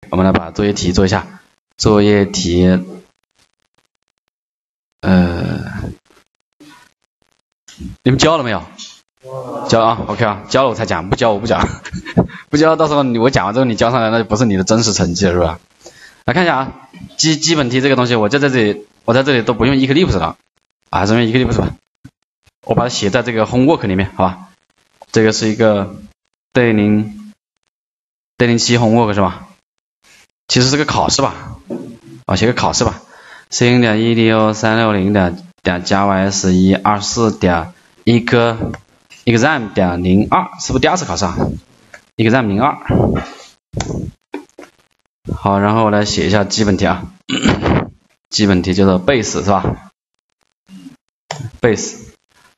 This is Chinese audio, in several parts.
我们来把作业题做一下。作业题，你们交了没有？交了啊 ，OK 啊，交了我才讲，不交我不讲，不交到时候我讲完之后你交上来，那就不是你的真实成绩了，是吧？来看一下啊，基本题这个东西，我就在这里，我在这里都不用 Eclipse 了，还是用 Eclipse 吧，我把它写在这个 homework 里面，好吧？这个是一个D07 homework 是吧？其实是个考试吧，写个考试吧 c0.16536.java1124.exam.02 是不是第二次考试啊 ？exam 02。好，然后我来写一下基本题啊，基本题就是 base 是吧 ？base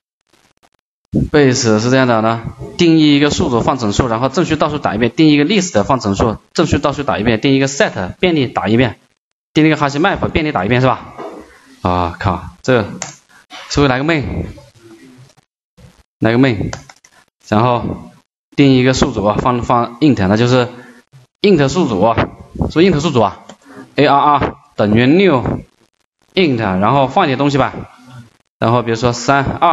是这样的呢，定义一个数组放整数，然后正序倒数打一遍；定义一个 list 放整数，正序倒数打一遍；定义一个 set 便利打一遍；定义一个哈希 map 便利打一遍，是吧？啊靠，这是不是来个 main？ 来个 main， 然后定义一个数组放 int， 那就是 int 数组，是不是 int 数组啊 ？arr 等于 new int， 然后放一点东西吧，然后比如说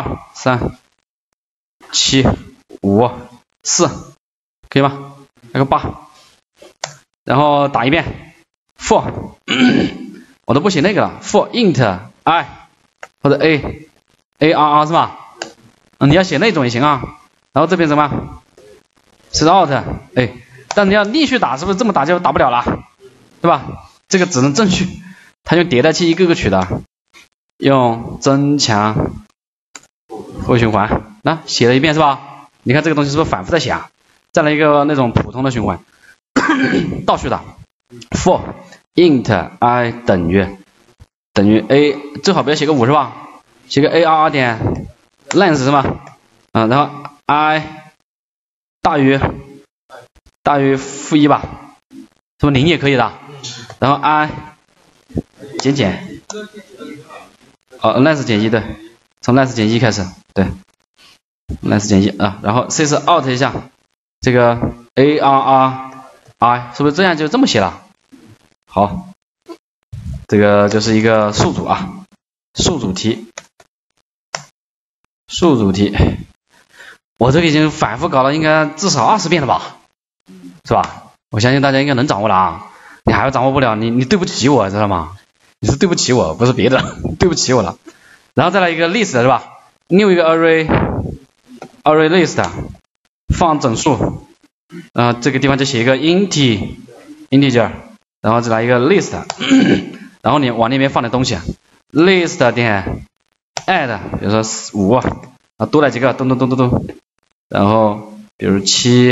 3237554，可以吗？来个8，然后打一遍 for， 我都不写那个了 ，for int I 或者 arr 是吧？你要写那种也行啊。然后这边什么 ，out 但你要逆序打，是不是这么打就打不了了，对吧？这个只能正序，它用迭代器一个个取的，用增强负循环，那写了一遍是吧？你看这个东西是不是反复在写啊？再来一个那种普通的循环，倒序的 for int I 等于 a， 最好不要写个5是吧？写个 arr 点 length 是吧？然后 I 大于-1吧，是不是0也可以的？然后 I 减length 减1，对，从 length 减1开始，对 ，length 减1啊，然后 sys out 一下这个 arr I， 是不是这样就这么写了？好，这个就是一个数组啊，数组题，我这个已经反复搞了，应该至少20遍了吧，是吧？我相信大家应该能掌握了啊，你还掌握不了，你对不起我，知道吗？你是对不起我，不是别的，对不起我了。然后再来一个 list 是吧 ？new 一个 array list 放整数，这个地方就写一个 integer， 然后再来一个 list， 然后你往那边放点东西 ，list 点 add， 比如说5，多来几个，咚，然后比如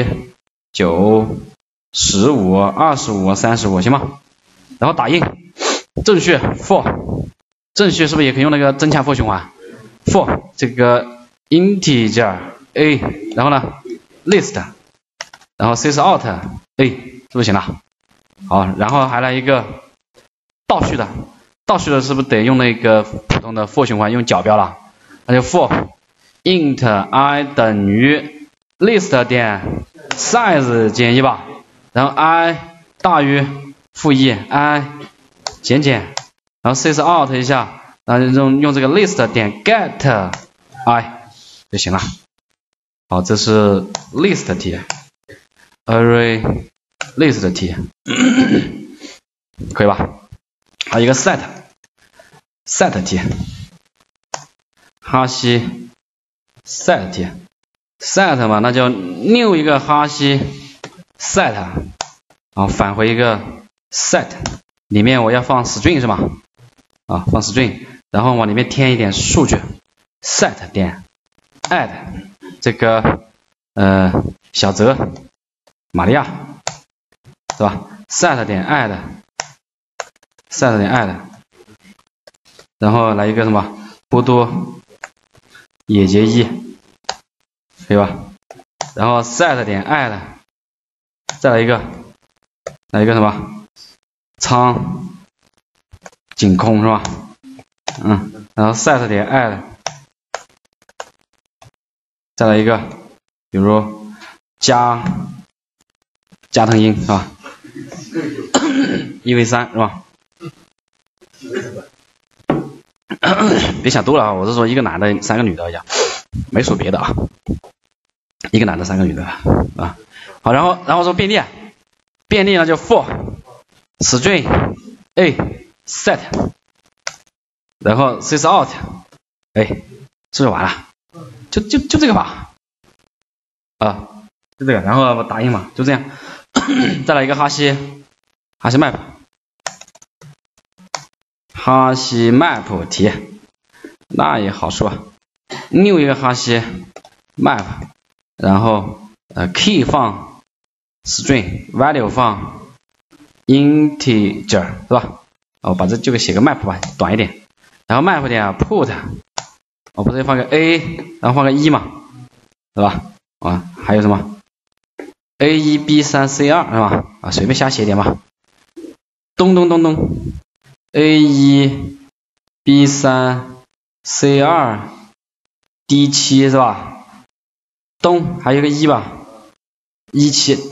7、9、15、25、35，行吗？然后打印正序 for， 正序是不是也可以用那个增强 for 循环 for 这个 integer a， 然后呢 list， 然后 sys out a， 是不是行了？好，然后还来一个倒序的是不是得用那个普通的 for 循环，用角标了？那就 for int I 等于 list 点 size 减1吧，然后 I 大于-1 I 减，然后 sys out 一下，然后用这个 list 点 get I 就行了。好，这是 list 题 ，array list 题，可以吧？还有一个 set 题，哈希 set 题 ，set 嘛，那就 new 一个哈希 set， 然后返回一个 set， 里面我要放 string 是吗？放 string， 然后往里面添一点数据 set 点 add 这个小泽玛利亚是吧 ？set 点 add， 然后来一个什么波多野结衣，可以吧？然后 set 点 add， 再来一个什么仓井空是吧？然后 set 点 add， 再来一个，比如加藤鹰是吧？ 1v3是吧？别想多了啊，我是说一个男的3个女的呀，没说别的啊，一个男的3个女的啊。好，然后说便利，便利呢就 for string a set， 然后 sysout， 哎，是不是完了？就这个吧，啊，就这个，然后打印嘛，就这样。再来一个哈希 map， 哈希 map 题，那也好说啊。new 一个哈希 map， 然后key 放 string， value 放 integer 是吧？我把这就给写个 map 吧，短一点。然后 map 点 put， 我不是放个 a， 然后放个1嘛，是吧？啊，还有什么 a1 b3 c2 是吧？啊，随便瞎写点吧。咚a1 b3 c2 d7 是吧？咚，还有个1吧，17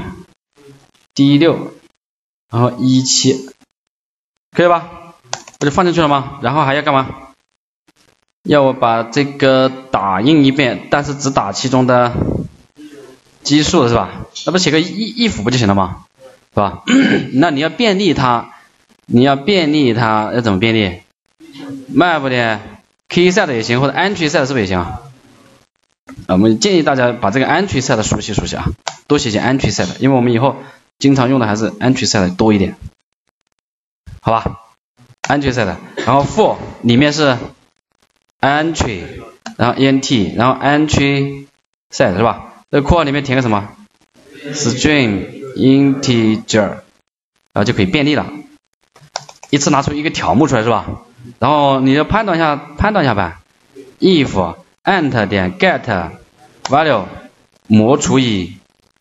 d6，然后17，可以吧？我就放进去了吗？然后还要干嘛？要我把这个打印一遍，但是只打其中的基数是吧？那不写个if不就行了吗？是吧？那你要便利它，要怎么便利 ？map 点 key set 也行，或者 entry set 是不是也行啊？我们建议大家把这个 entry set 熟悉啊，多写些 entry set， 因为我们以后经常用的还是 entry set 多一点，好吧 ？entry set， 然后 for 里面是 entry， 然后 ent， 然后 entry set 是吧？这个括号里面填个什么 ？string integer， 然后就可以便利了，一次拿出一个条目出来是吧？然后你要判断一下吧 ，if ant 点 get value 模除以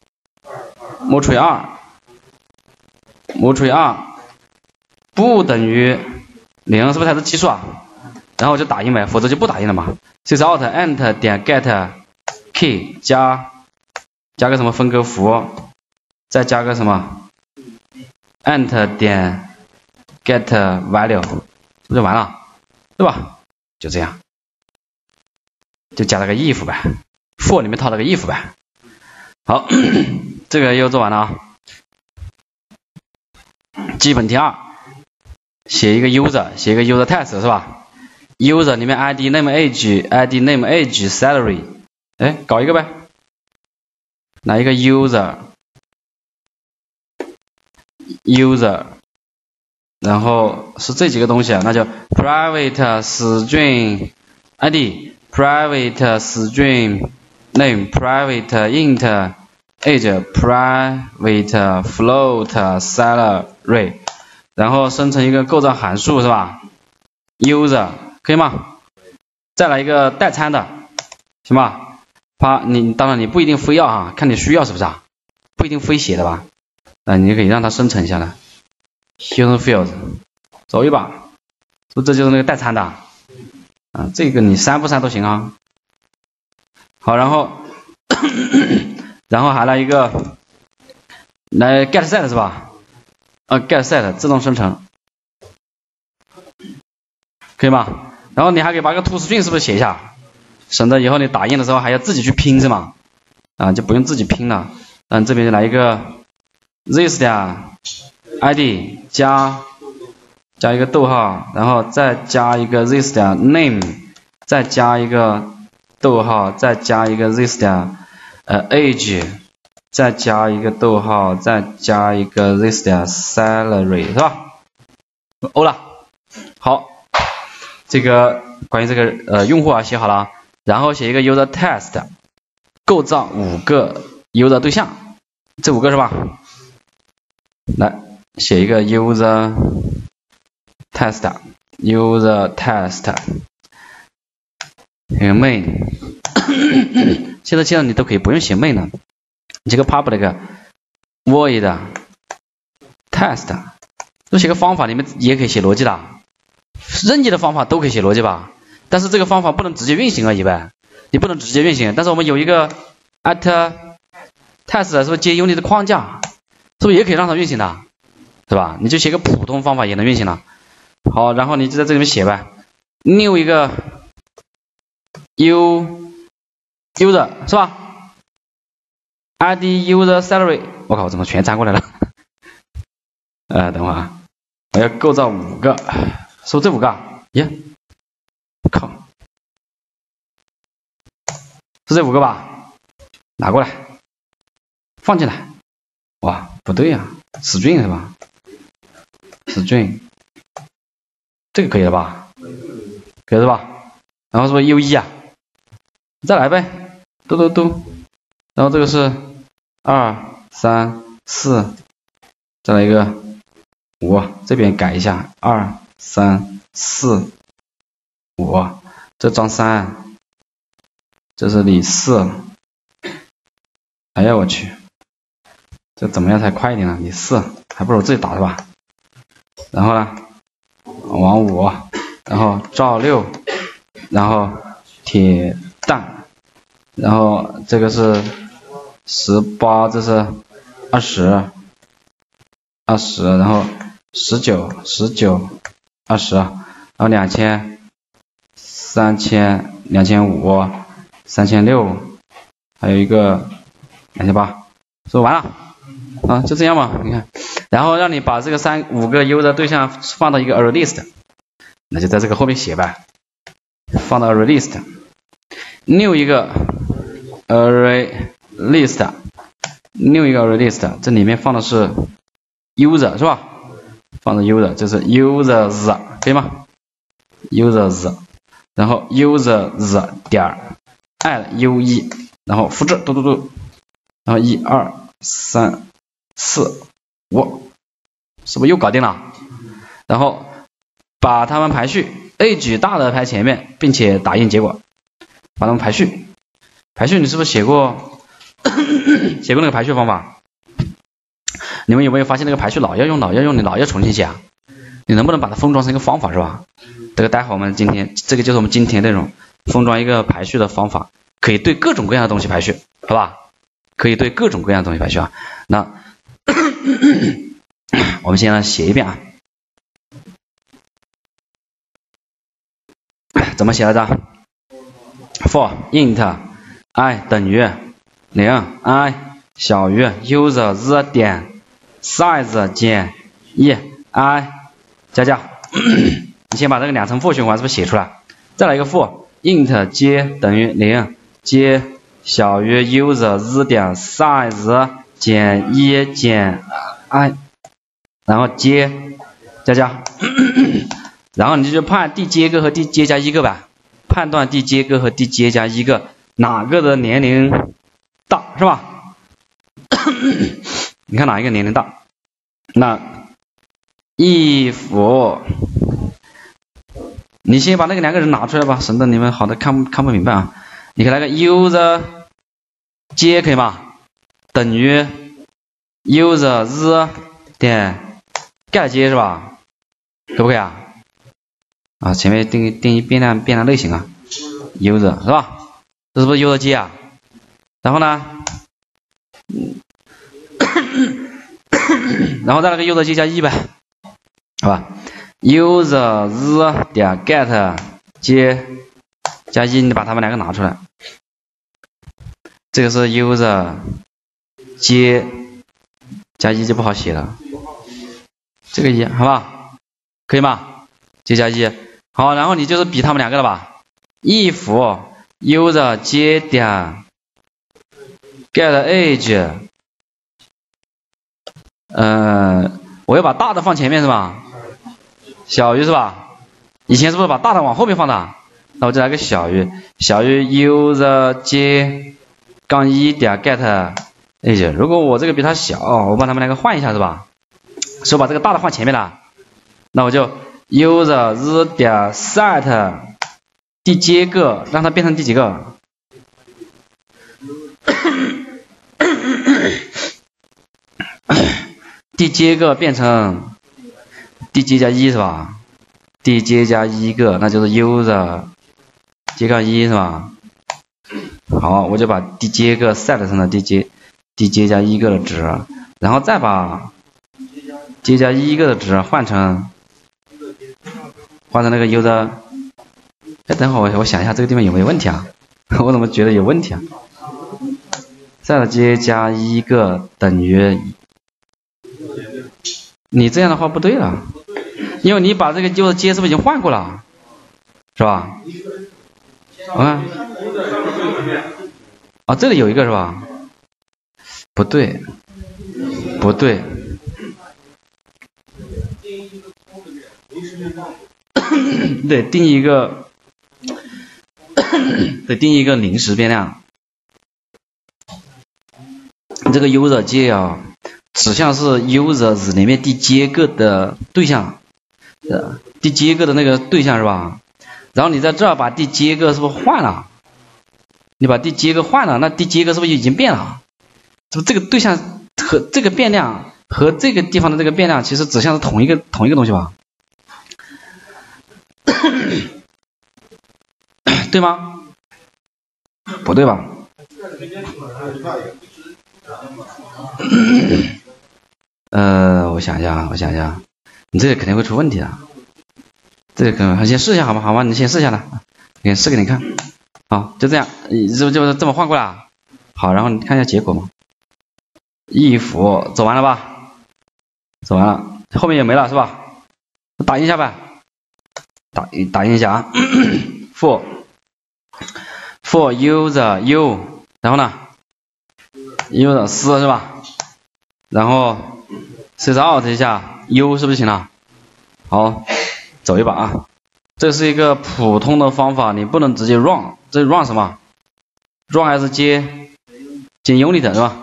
2不等于0，是不是还是奇数啊？然后就打印呗，否则就不打印了嘛。sysout ant 点 get key 加个什么分割符，再加个什么 ant 点 get value， 不就完了，对吧？就这样，就加了个 if 呗 ，for 里面套了个 if 呗。好，这个又做完了啊。基本题2，写一个 user， 写一个 user test 是吧 ？user 里面 id name age salary， 哎，搞一个呗。来一个 user， 然后是这几个东西啊，那就 private string id，private string name，private int age，private float salary， 然后生成一个构造函数是吧 ？user 可以吗？再来一个代参的，行吧？当然你不一定非要啊，看你需要是不是啊？不一定非写的吧？你可以让它生成一下的 ，hidden field， 走一把，这就是那个代参的啊，这个你删不删都行啊。好，然后还来一个来 get set 是吧？get set 自动生成，可以吗？然后你还可以把个 toString 是不是写一下？省得以后你打印的时候还要自己去拼是吗？就不用自己拼了。这边就来一个 this 点 id 加一个逗号，然后再加一个 this 点 name， 再加一个逗号，再加一个 this 点age， 再加一个逗号，再加一个 this 点 salary 是吧？O 了。好，这个关于这个用户啊写好了。然后写一个 user test， 构造5个 user 对象，这5个是吧？来写一个 user test， main， 现在你都可以不用写 main 了，你这个 public void test， 都写个方法，里面也可以写逻辑的，任意的方法都可以写逻辑吧？但是这个方法不能直接运行而已呗，你不能直接运行。但是我们有一 at test 是不是接 unit 的框架， 是不是也可以让它运行的，是吧？你就写个普通方法也能运行了。好，然后你就在这里面写呗，new 一个 user 是吧 ？id user salary， 我靠，我怎么全粘过来了？等会儿啊，我要构造5个，是不是这5个？耶，靠，是这5个吧？拿过来，放进来。哇，不对呀，string 是吧 ？string， 这个可以了吧？可以了吧？然后是不是 u1 啊？再来呗，嘟，然后这个是2、3、4，再来一个5，这边改一下2、3、4、5，这装3，这是里4，哎呀我去，这怎么样才快一点呢？里4，还不如自己打是吧？然后呢，王5，然后赵6，然后铁蛋，然后这个是18，这是20，然后19、20，然后2000、3000、2500、3600，还有一个2800，是不是完了？啊，就这样嘛，你看，然后让你把这个5个 user 对象放到一个 array list， 那就在这个后面写呗，放到 array list，new 一个 array list，new 一个 array list， 这里面放的是 user 是吧？放的 user， 这是 users 可以吗 ？users， 然后 users 点 add u1， 然后复制，嘟，然后1、2、3、4、5，是不是又搞定了？然后把它们排序 ，age 大的排前面，并且打印结果，把它们排序。排序你是不是写过那个排序方法？你们有没有发现那个排序老要用，你老要重新写啊？你能不能把它封装成一个方法是吧？这个待会我们今天这个就是我们今天内容，封装一个排序的方法，可以对各种各样的东西排序，好吧？可以对各种各样的东西排序啊。那我们先来写一遍啊，怎么写来着 ？for int i 等于0 i 小于 users 点 size 减1 i 加，你先把这个2层 for 循环是不是写出来？再来一个 for int j 等于0 j 小于 users 点 size 减1减 i， 然后j 加，然后你就判第 j 个和第 j 加1个吧，判断第 j 个和第 j 加1个哪个的年龄大是吧？你看哪一个年龄大？那if 你先把那个2个人拿出来吧，省得你们好的看不明白啊。你可以来个 user j 可以吗？等于 users 点 get j 是吧？可不可以啊？啊，前面定义变量类型啊 ，user 是吧？这是不是 user j 啊？然后呢，然后再来个 user j 加1呗，好吧 ？users 点 get j 加1，你把它们2个拿出来。这个是 user j 加1就不好写了，这个1好吧？可以吗 ？j 加1，好，然后你就是比他们2个了吧 ？if user j 点 get age， 我要把大的放前面是吧？小于是吧？以前是不是把大的往后面放的？那我就来个小于 user j 杠1点 get age。如果我这个比它小，我把它们2个换一下是吧？是我把这个大的放前面了，那我就 user 点 set 第 j 个，让它变成第几个？第 j 个变成第 j 加1是吧？第 j 加1个，那就是 user j 杠1是吧？好，我就把第 j 个 set 成了第 j 加1个的值， 然后再把 j 加1个的值换成那个 user。哎，等会儿我想一下这个地方有没有问题啊？我怎么觉得有问题啊？再 j 加1个等于，你这样的话不对了，因为你把这个 user j 是不是已经换过了，是吧？啊，啊，这里有一个是吧？不对，不对。对，定义一个临时变量。这个 user j 啊，指向是 users 里面第几个的对象，第几个的那个对象是吧？然后你在这儿把第几个是不是换了？你把第几个换了，那第几个是不是已经变了？是不是这个对象和这个变量和这个地方的这个变量其实指向是同一个东西吧？对吗？不对吧？我想一下，你这个肯定会出问题的。这个可能先试一下好吗？你先试一下了，先试给你看。好，就这样，是不是就这么换过来？好，然后你看一下结果嘛。if 走完了吧？走完了，后面也没了是吧？打印一下呗，打印一下啊。for user u， 然后呢 user 4是吧？然后 sysout 一下 u 是不是行了？好，走一把啊。这是一个普通的方法，你不能直接 run， 这 run 什么 ？run 还是接 unit 是吧？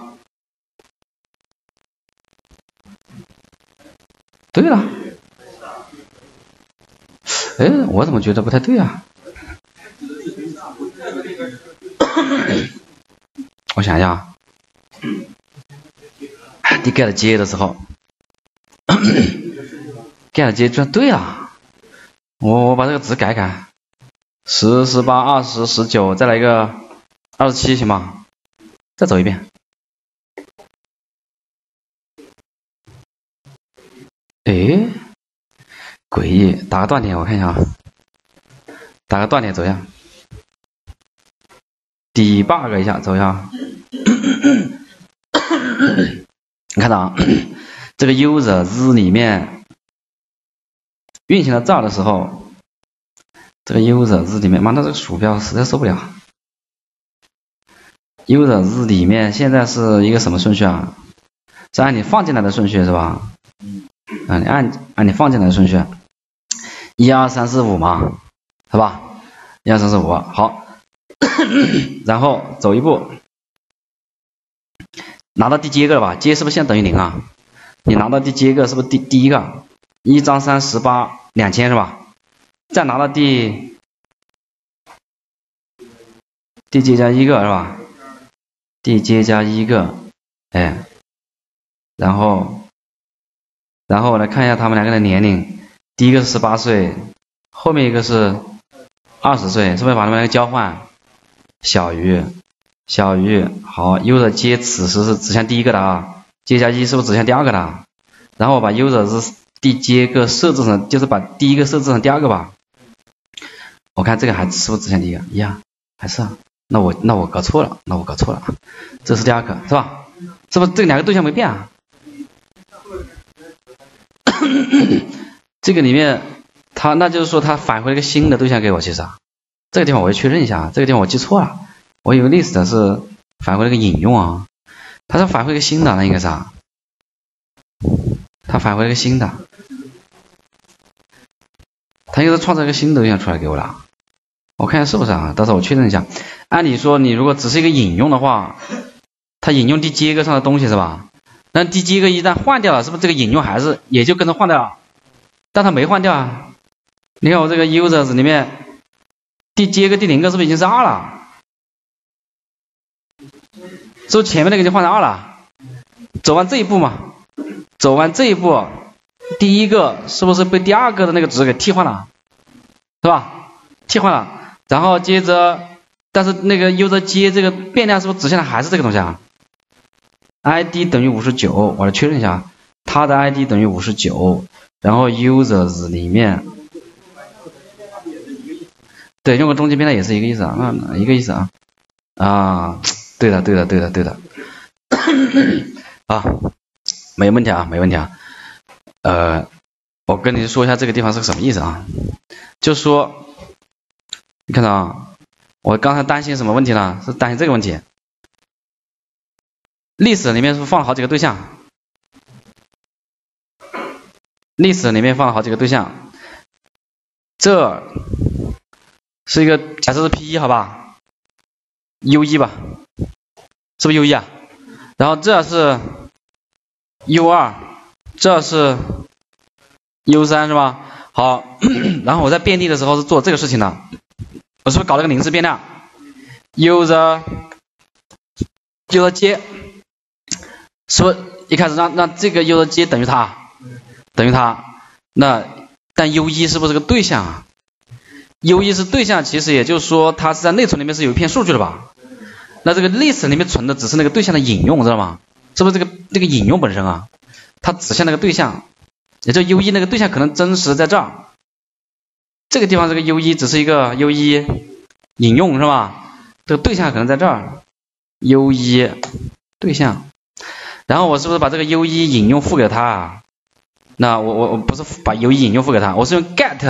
对了，哎，我怎么觉得不太对啊？我想一下，d get 接的时候，get 接居然对了，我把这个值改，10、18、20、19，再来一个27行吗？再走一遍。诶，诡异，打个断点我看一下啊，打个断点走一下。debug 一下，走一下。你看到啊，这个 user 日里面运行到这儿的时候，这个 user 日里面，妈的这个鼠标实在受不了。user 日里面现在是一个什么顺序啊？是按你放进来的顺序是吧？你按你放进来的顺序，1、2、3、4、5嘛，是吧？1、2、3、4、5，好。然后走一步，拿到第几个了吧？接是不是现在等于0啊？你拿到第几个是不是第一个？1张3 18 2000是吧？再拿到第 j 加1个是吧？第 j 加1个，哎，然后我来看一下他们两个的年龄，第一个是18岁，后面一个是20岁，是不是把他们两个交换？小于，好 ，user 接此时是指向第一个的啊 ，j 加1是不是指向第二个的？然后我把 user 是第几个设置成，就是把第一个设置成第二个吧。我看这个还是不是指向第一个？一样，还是啊？那我搞错了，这是第二个是吧？是不是这两个对象没变啊？这个里面它那就是说它返回了一个新的对象给我，其实啊。这个地方我要确认一下，这个地方我记错了，我以为 list 是返回了个引用啊，它是返回一个新的，那应该是啊，它返回了一个新的，它应该是创造一个新的对象出来给我了，我看一下是不是啊？到时候我确认一下。按理说你如果只是一个引用的话，它引用第几个上的东西是吧？那第几个一旦换掉了，是不是这个引用还是也就跟着换掉了？但它没换掉啊，你看我这个 users 里面。第几个第0个是不是已经是2了？是不是前面那个就换成2了？走完这一步嘛，第一个是不是被第二个的那个值给替换了？是吧？替换了，然后接着，但是那个 user 接这个变量是不是指向的还是这个东西啊？ ，ID 等于59，我来确认一下，它的 ID 等于59，然后 users 里面，对，用个中间变态也是一个意思啊，一个意思啊，啊，对的，啊，没问题啊，我跟你说一下这个地方是个什么意思啊，就是说，你看到啊，我刚才担心什么问题呢？是担心这个问题。list 里面是放了好几个对象，这是一个假设是 P1 好吧 ，U1 吧，是不是 U1 啊？然后这是 U2， 这是 U3 是吧？好，然后我在变地的时候是做这个事情的，我是不是搞了个临时变量 user j， 是不是一开始让这个 user j 等于它，那但 U1 是不是个对象啊？ U1 是对象，其实也就是说它是在内存里面是有一片数据的吧？那这个 list 里面存的只是那个对象的引用，知道吗？是不是这个引用本身啊？它指向那个对象，也就 U1 那个对象可能真实在这儿，这个地方这个 U1 只是一个 U1 引用是吧？这个对象可能在这儿 ，U1 对象，然后我是不是把这个 U1 引用赋给它啊？那我不是把 U1 引用赋给它，我是用 get，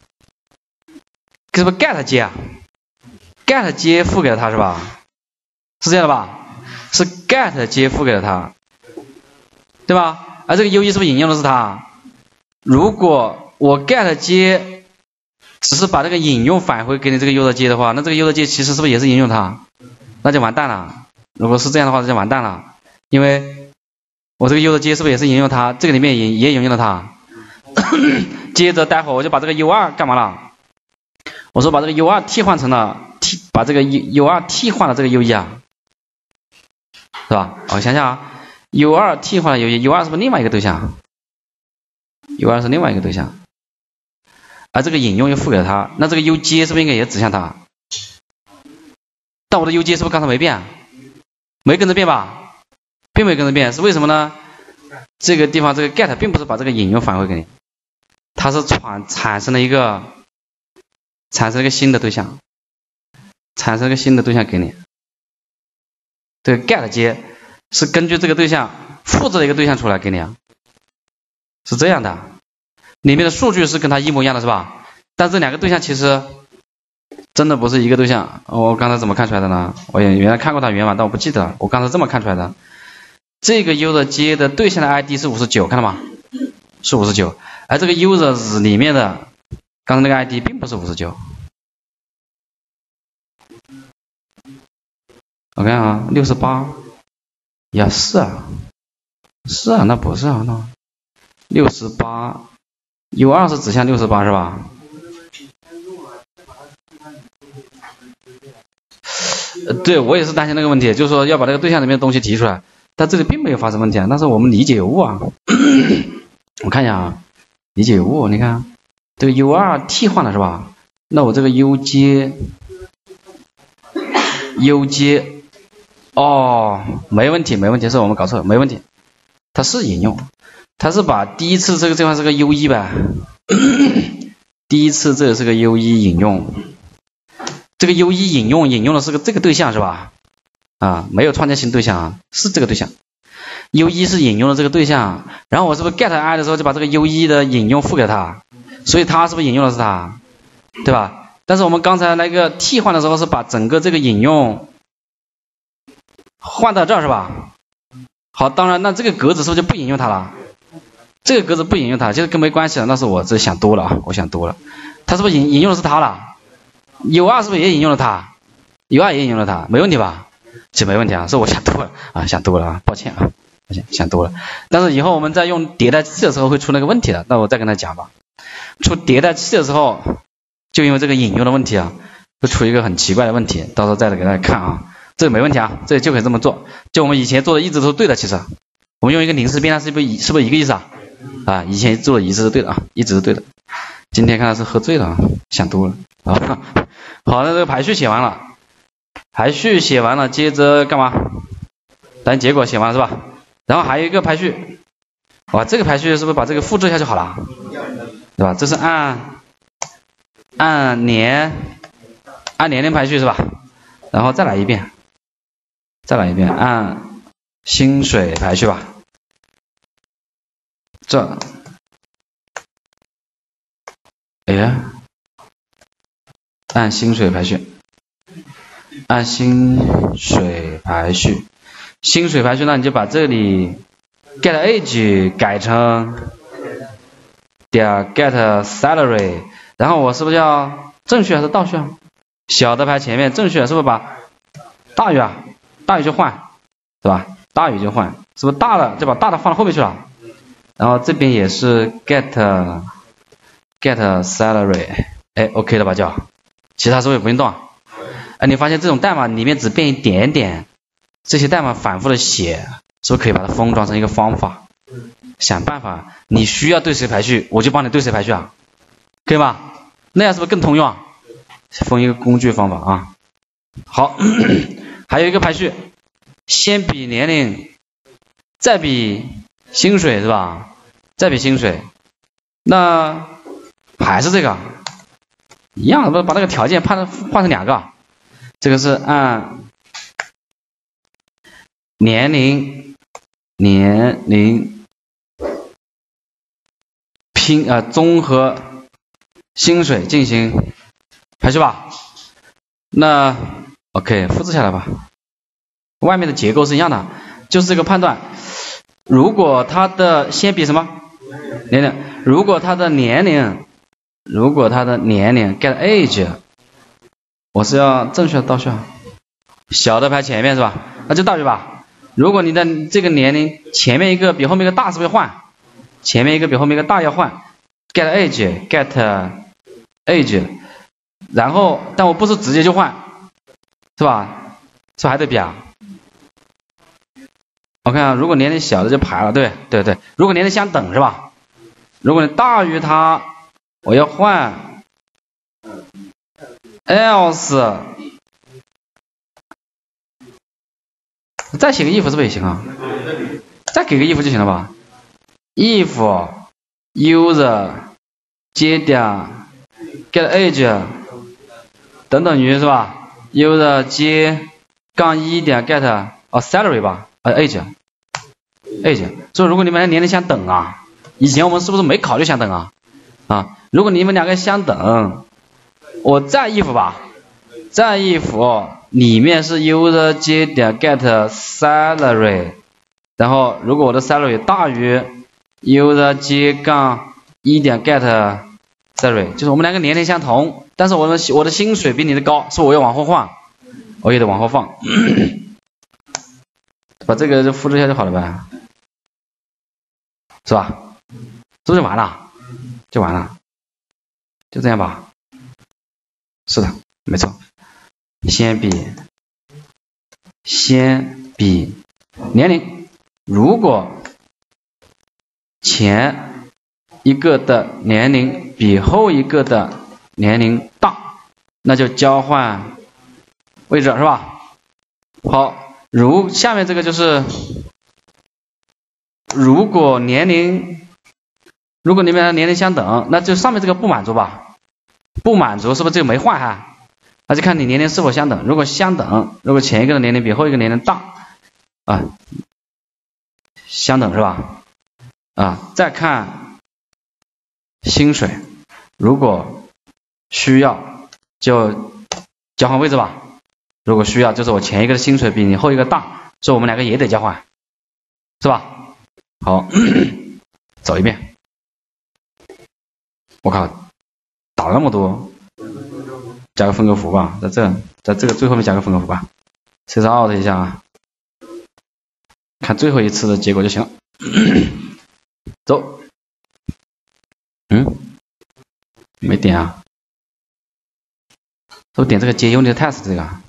是不是 get 接啊 ？get 接赋给了它是吧？是这样的吧？是 get 接赋给了它，对吧？而这个 U1 是不是引用的是它？如果我 get 接只是把这个引用返回给你这个 user 接的话，那这个 user 接其实是不是也是引用它？那就完蛋了。如果是这样的话，那就完蛋了，因为我这个 user 接是不是也是引用它？这个里面也引用了它。接着待会儿我就把这个 U2 干嘛了？我说把这个 U2 替换成了把这个 U2 替换了这个 U1 啊，是吧？我想想啊 ，U2 替换了 U1，U2 是不是另外一个对象 ？U2 是另外一个对象，而这个引用又赋给了它，那这个 U 接是不是应该也指向它？但我的 U 接是不是刚才没变？没跟着变吧？并没跟着变，是为什么呢？这个地方这个 get 并不是把这个引用返回给你，它是产生了一个新的对象，给你。这个 get 接是根据这个对象复制了一个对象出来给你啊，是这样的。里面的数据是跟它一模一样的是吧？但这两个对象其实真的不是一个对象。我刚才怎么看出来的呢？我也原来看过它原版，但我不记得了。我刚才这么看出来的。这个 user 接的对象的 ID 是59，看到吗？是59，而这个 users 里面的刚才那个 ID 并不是59。我看啊，68，呀是啊，那不是啊，那68 U2 是指向68是吧？对，我也是担心那个问题，就是说要把这个对象里面的东西提出来，但这里并没有发生问题啊，但是我们理解有误啊。我看一下啊，理解有误，你看这个 U2 替换了是吧？那我这个 U 接哦，没问题，是我们搞错了，没问题，它是引用，它是把第一次这个地方是个 U1 呗，第一次这是个 U1 引用，这个 U1 引用的是个这个对象是吧？啊，没有创建新对象啊，是这个对象。U1 是引用的这个对象，然后我是不是 get I 的时候就把这个 U1 的引用赋给它，所以它是不是引用的是它，对吧？但是我们刚才那个替换的时候是把整个这个引用换到这儿是吧？好，当然那这个格子是不是就不引用它了？这个格子不引用它，其实跟没关系了，那是我这想多了啊，我想多了。它是不是引用的是它了 ？U2 是不是也引用了它 ？U2 也引用了它，没问题吧？这没问题啊，是我想多了啊，抱歉啊，想多了。但是以后我们在用迭代器的时候会出那个问题的，那我再跟他讲吧。出迭代器的时候，就因为这个引用的问题啊，会出一个很奇怪的问题，到时候再给大家看啊。这个没问题啊，这就可以这么做。就我们以前做的一直都是对的，其实我们用一个临时变量是不是一个意思啊？啊，以前做的一直是对的啊，一直是对的。今天看来是喝醉了啊，想多了啊。好，那这个排序写完了，接着干嘛？ 咱结果写完了是吧？然后还有一个排序，哇，这个排序是不是把这个复制一下就好了？对吧？这是按年龄排序是吧？然后再来一遍，按薪水排序吧。这，哎呀，按薪水排序，薪水排序，那你就把这里 get age 改成点 get salary， 然后我是不是要正序还是倒序啊？小的排前面，正序是不是把大于就换，是吧？大于就换，是不是大的就把大的放到后面去了？然后这边也是 get salary， 哎 OK 了吧就，其他是不是也不用动？哎，你发现这种代码里面只变一点点，这些代码反复的写，是不是可以把它封装成一个方法？想办法，你需要对谁排序，我就帮你对谁排序啊，可以吧？那样是不是更通用啊？封一个工具方法啊。好，还有一个排序，先比年龄，再比薪水是吧？再比薪水，那还是这个一样，把那个条件换成两个，这个是按年龄综合薪水进行排序吧。那 OK 复制下来吧，外面的结构是一样的，就是这个判断，如果它的先比什么年龄，如果它的年龄 get age， 我是要正序还是倒序啊？小的排前面是吧？那就倒序吧。如果你的这个年龄前面一个比后面一个大，是不是要换？前面一个比后面一个大要换 get age， 然后但我不是直接就换，是吧？是不是还得比啊？我看如果年龄小的就排了，对，如果年龄相等是吧？如果你大于它，我要换 else， 再写个 if 是不是也行啊？再给个 if 就行了吧？ if user 接点 get age 等等于是吧 ？user 接杠1点 get salary 吧，age， 所以如果你们俩年龄相等啊，以前我们是不是没考虑相等啊？如果你们两个相等，我再 if 吧，再 if 里面是 user 接点 get salary， 然后如果我的 salary 大于 user 接杠1点 get salary， 就是我们两个年龄相同，但是我的薪水比你的高，是我要往后换，我也得往后放，把这个就复制一下就好了呗，是吧？是不是就完了？就完了，就这样吧。是的，没错。先比年龄，如果前一个的年龄比后一个的年龄大，那就交换位置是吧？好，下面这个就是如果你们俩年龄相等，那就上面这个不满足吧？不满足是不是这个没换哈？那就看你年龄是否相等，如果相等，如果前一个的年龄比后一个年龄大相等是吧？再看薪水，如果需要就交换位置吧。如果需要就是我前一个的薪水比你后一个大，所以我们两个也得交换，是吧？好，走一遍。我靠，打了那么多，加个分割符吧，在这个最后面加个分割符吧，Ctrl Alt 一下啊，看最后一次的结果就行了。走，没点啊，是不是点这个接 Unit Test 这个？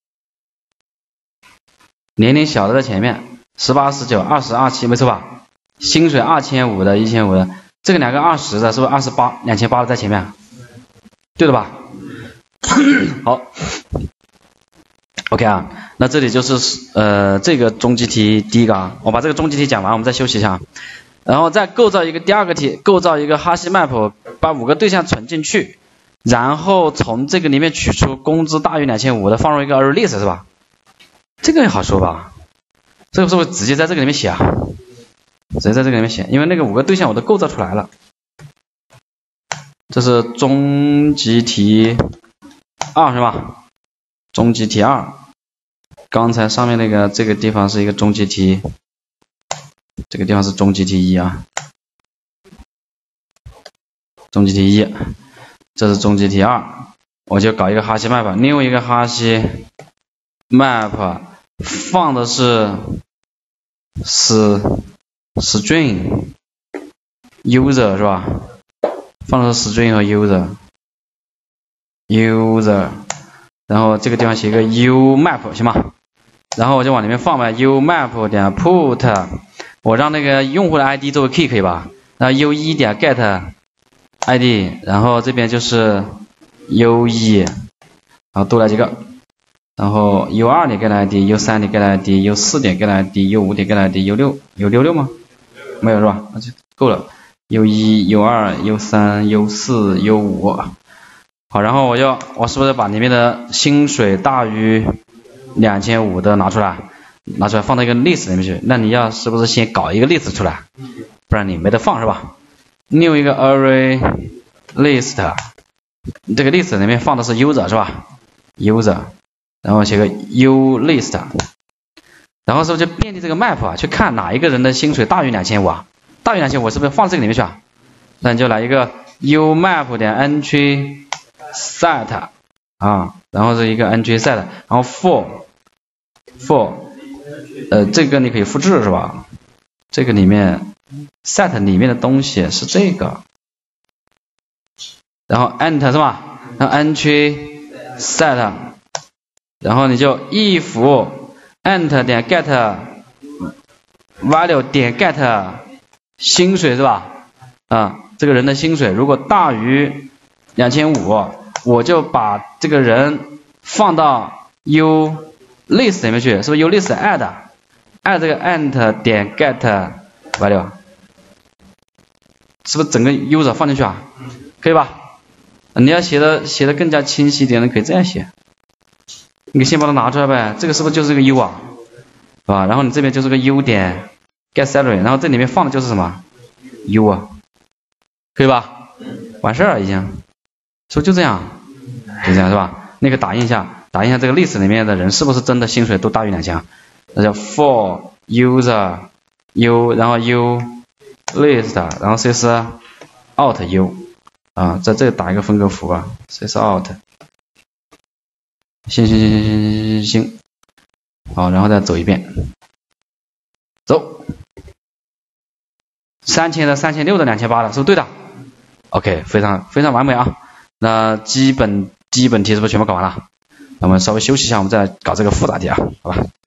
年龄小的在前面，18、19、20、27，没错吧？薪水2500的、1500的。这个两个20的，是不是28、2800的在前面？对了吧？好， OK 啊，那这里就是这个终极题第一个啊，我把这个终极题讲完，我们再休息一下，然后再构造一个第二个题，构造一个哈希 map， 把5个对象存进去，然后从这个里面取出工资大于2500的，放入一个 array list 是吧？这个也好说吧？这个是不是直接在这个里面写啊？直接在这个里面写，因为那个5个对象我都构造出来了。这是终极题2是吧？终极题2。刚才上面那个这个地方是一个终极题，这个地方是终极题1啊，终极题1，这是终极题2，我就搞一个哈希 map， 另外一个哈希 map 放的是string user 是吧？放的是 string 和 user， 然后这个地方写一个 umap 行吗？然后我就往里面放呗 umap 点 put， 我让那个用户的 ID 作为 key 可以吧？然后 u1 点 get ID， 然后这边就是 u1， 然后多来几个，然后 u2 点 get ID，u3 点 get ID，u4 点 get ID，u5 点 get ID，u6 有66吗？没有是吧？那就够了。u1 u2 u3 u4 u5， 好，然后我是不是把里面的薪水大于2500的拿出来放到一个 list 里面去？那你要是不是先搞一个 list 出来，不然你没得放是吧？另一个 array list， 这个 list 里面放的是 user 是吧 ？user， 然后写个 u list， 然后是不是就便利这个 map 啊，去看哪一个人的薪水大于2500啊？大于2500是不是放这个里面去啊？那你就来一个 umap 点 entry set 啊，然后是一个 entry set， 然后 for 这个你可以复制是吧？这个里面 set 里面的东西是这个，然后 enter 是吧？然后 entry set， 然后你就 if enter 点 get value 点 get 薪水是吧？这个人的薪水如果大于2500，我就把这个人放到 u list 里面去，是不是 u list add 这个 ent 点 get value， 是不是整个 user 放进去啊？可以吧？你要写的更加清晰一点的，可以这样写。你先把它拿出来呗，这个是不是就是个 u 啊？是吧？然后你这边就是个 u 点 get salary， 然后这里面放的就是什么 u 啊？可以吧？完事儿了已经，是不是就这样？就这样是吧？那个打印一下这个 list 里面的人是不是真的薪水都大于2000？那叫 for user u， 然后 u list， 然后 sys out u 啊，在这里打一个分割符吧 ，sys out。行，好，然后再走一遍，走，3000的、3600的、2800的，是不是对的 ？OK， 非常完美啊。那基本题是不是全部搞完了？那我们稍微休息一下，我们再搞这个复杂题啊，好吧？